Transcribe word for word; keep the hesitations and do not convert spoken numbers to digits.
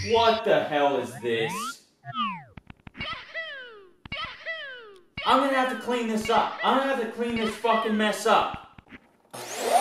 What the hell is this? I'm gonna have to clean this up. I'm gonna have to clean this fucking mess up.